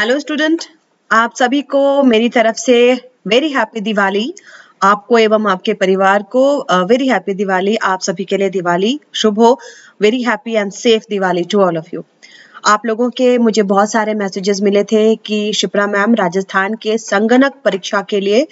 Hello student, आप सभी को मेरी तरफ से वेरी हैप्पी दिवाली। आपको एवं आपके परिवार को वेरी हैप्पी दिवाली। आप सभी के लिए दिवाली शुभ हो। Very happy and safe Diwali to all of you. आप लोगों के मुझे बहुत सारे मैसेजेस मिले थे कि शिप्रा मैम राजस्थान के संगणक परीक्षा के लिए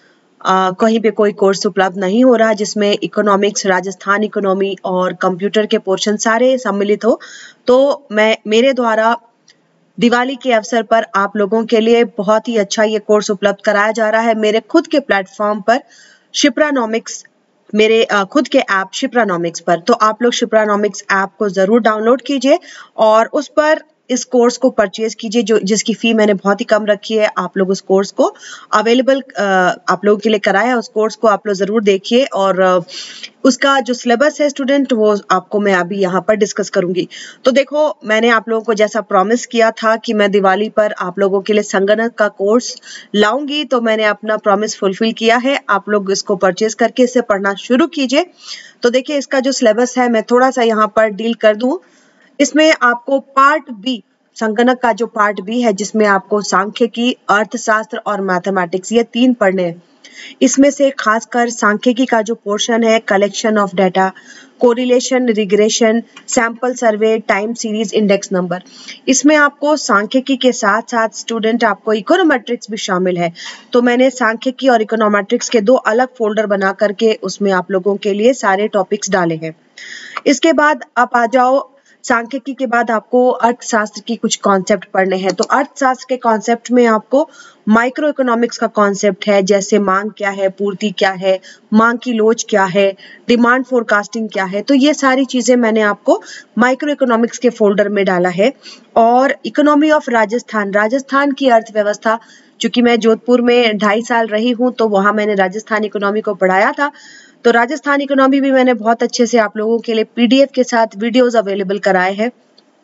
कहीं पे कोई कोर्स उपलब्ध नहीं हो रहा जिसमें इकोनॉमिक्स, राजस्थान इकोनॉमी और कंप्यूटर के पोर्शन सारे सम्मिलित हो। तो मैं मेरे द्वारा दिवाली के अवसर पर आप लोगों के लिए बहुत ही अच्छा ये कोर्स उपलब्ध कराया जा रहा है मेरे खुद के प्लेटफॉर्म पर शिप्रानॉमिक्स, मेरे खुद के ऐप शिप्रानॉमिक्स पर। तो आप लोग शिप्रानॉमिक्स ऐप को जरूर डाउनलोड कीजिए और उस पर इस कोर्स को परचेज कीजिए जो जिसकी फी मैंने बहुत ही कम रखी है। आप लोग उस कोर्स को अवेलेबल आप लोगों के लिए कराया, उस कोर्स को आप लोग जरूर देखिए और उसका जो सिलेबस है स्टूडेंट वो आपको मैं अभी यहाँ पर डिस्कस करूंगी। तो देखो, मैंने आप लोगों को जैसा प्रॉमिस किया था कि मैं दिवाली पर आप लोगों के लिए संगणक का कोर्स लाऊंगी, तो मैंने अपना प्रॉमिस फुलफिल किया है। आप लोग इसको परचेज करके इसे पढ़ना शुरू कीजिए। तो देखिए, इसका जो सिलेबस है मैं थोड़ा सा यहाँ पर डील कर दूं। इसमें आपको पार्ट बी, संगणक का जो पार्ट बी है जिसमें आपको सांख्यिकी, अर्थशास्त्र और मैथमेटिक्स ये तीन पढ़ने हैं। इसमें से खासकर सांख्यिकी का जो पोर्शन है, collection of data, correlation, regression, sample survey, time series, index number, इसमें आपको सांख्यिकी के साथ साथ स्टूडेंट आपको इकोनोमेट्रिक्स भी शामिल है। तो मैंने सांख्यिकी और इकोनोमेट्रिक्स के दो अलग फोल्डर बना करके उसमें आप लोगों के लिए सारे टॉपिक्स डाले हैं। इसके बाद आप आ जाओ, सांख्यिकी के बाद आपको अर्थशास्त्र की कुछ कॉन्सेप्ट पढ़ने हैं। तो अर्थशास्त्र के कॉन्सेप्ट में आपको माइक्रो इकोनॉमिक्स का कॉन्सेप्ट है, जैसे मांग क्या है, पूर्ति क्या है, मांग की लोच क्या है, डिमांड फोरकास्टिंग क्या है। तो ये सारी चीजें मैंने आपको माइक्रो इकोनॉमिक्स के फोल्डर में डाला है। और इकोनॉमी ऑफ राजस्थान, राजस्थान की अर्थव्यवस्था, चूंकि मैं जोधपुर में 2.5 साल रही हूँ तो वहां मैंने राजस्थान इकोनॉमी को पढ़ाया था। तो राजस्थान इकोनॉमी भी मैंने बहुत अच्छे से आप लोगों के लिए पीडीएफ के साथ वीडियोस अवेलेबल कराए हैं।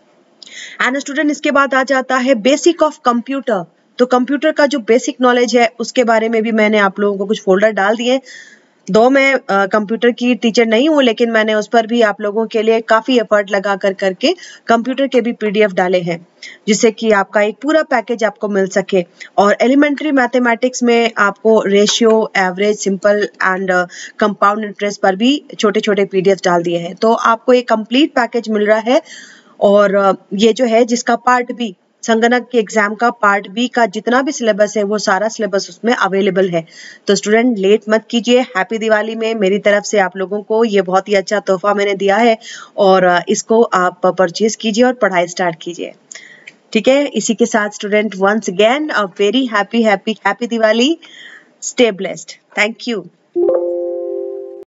एंड स्टूडेंट, इसके बाद आ जाता है बेसिक ऑफ कंप्यूटर। तो कंप्यूटर का जो बेसिक नॉलेज है उसके बारे में भी मैंने आप लोगों को कुछ फोल्डर डाल दिए। दो मैं कंप्यूटर की टीचर नहीं हूं, लेकिन मैंने उस पर भी आप लोगों के लिए काफी एफर्ट लगा करके कंप्यूटर के भी पीडीएफ डाले हैं, जिससे कि आपका एक पूरा पैकेज आपको मिल सके। और एलिमेंट्री मैथमेटिक्स में आपको ratio, average, simple and compound interest पर भी छोटे छोटे पीडीएफ डाल दिए हैं। तो आपको एक कंप्लीट पैकेज मिल रहा है। और ये जो है जिसका पार्ट बी, संगणक के एग्जाम का पार्ट बी का जितना भी सिलेबस है वो सारा सिलेबस उसमें अवेलेबल है। तो स्टूडेंट लेट मत कीजिए। हैप्पी दिवाली में मेरी तरफ से आप लोगों को ये बहुत ही अच्छा तोहफा मैंने दिया है और इसको आप परचेज कीजिए और पढ़ाई स्टार्ट कीजिए। ठीक है, इसी के साथ student once again a very happy happy happy Diwali. Stay blessed. Thank you.